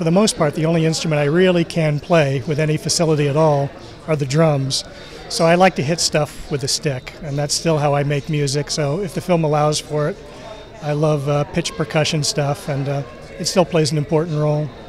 for the most part, the only instrument I really can play with any facility at all are the drums. So I like to hit stuff with a stick, and that's still how I make music. So if the film allows for it, I love pitch percussion stuff, and it still plays an important role.